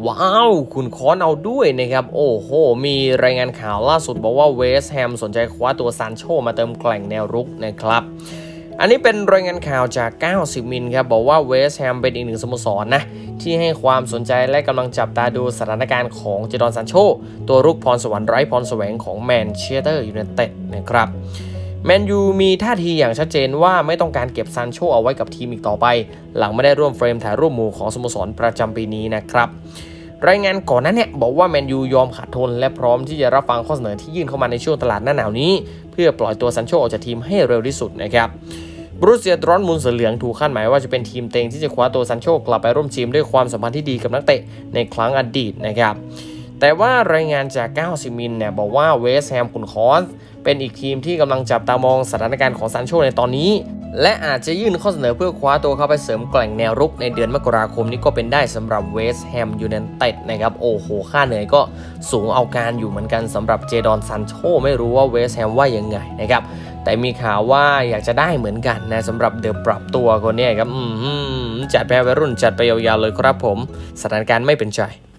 ว้าวคุณคอนเอาด้วยนะครับโอ้โหมีรายงานข่าวล่าสุดบอกว่าเวสต์แฮมสนใจคว้าตัวซานโชมาเติมแกล่งแนวรุกนะครับอันนี้เป็นรายงานข่าวจาก90มิลครับบอกว่าเวสต์แฮมเป็นอีกหนึ่งสโมสรนะที่ให้ความสนใจและกำลังจับตาดูสถานการณ์ของเจดอนซานโชตัวรุกพรสวรรค์ไร้พรแสวงของแมนเชสเตอร์ยูไนเต็ดนะครับแมนยูมีท่าทีอย่างชัดเจนว่าไม่ต้องการเก็บซานโชเอาไว้กับทีมอีกต่อไปหลังไม่ได้ร่วมเฟรมถ่ายรูปหมู่ของสโมสรประจำปีนี้นะครับรายงานก่อนนั้นเนี่ยบอกว่าแมนยูยอมขาดทุนและพร้อมที่จะรับฟังข้อเสนอที่ยื่นเข้ามาในช่วงตลาดหน้าหนาวนี้เพื่อปล่อยตัวซานโชออกจากทีมให้เร็วที่สุดนะครับบรูเซียดรอนมุนเสือเหลืองถูกคาดหมายว่าจะเป็นทีมเต็งที่จะคว้าตัวซานโชกลับไปร่วมทีมด้วยความสัมพันธ์ที่ดีกับนักเตะในครั้งอดีตนะครับแต่ว่ารายงานจาก90มิลเนี่ยบอกว่าเวสต์แฮมคุณคอสเป็นอีกทีมที่กำลังจับตามองสถานการณ์ของซานโชในตอนนี้และอาจจะยื่นข้อเสนอเพื่อคว้าตัวเข้าไปเสริมแกล่งแนวรุกในเดือนมกราคมนี้ก็เป็นได้สำหรับเวสต์แฮมยูไนเต็ดนะครับโอ้โหค่าเหนื่อยก็สูงเอาการอยู่เหมือนกันสำหรับเจดอนซานโชไม่รู้ว่าเวสต์แฮมว่ายังไงนะครับแต่มีข่าวว่าอยากจะได้เหมือนกันนะสำหรับเดอะปรับตัวคนนี้ครับจัดไปวัยรุ่นจัดไปยาวๆเลยครับผมสถานการณ์ไม่เป็นใจ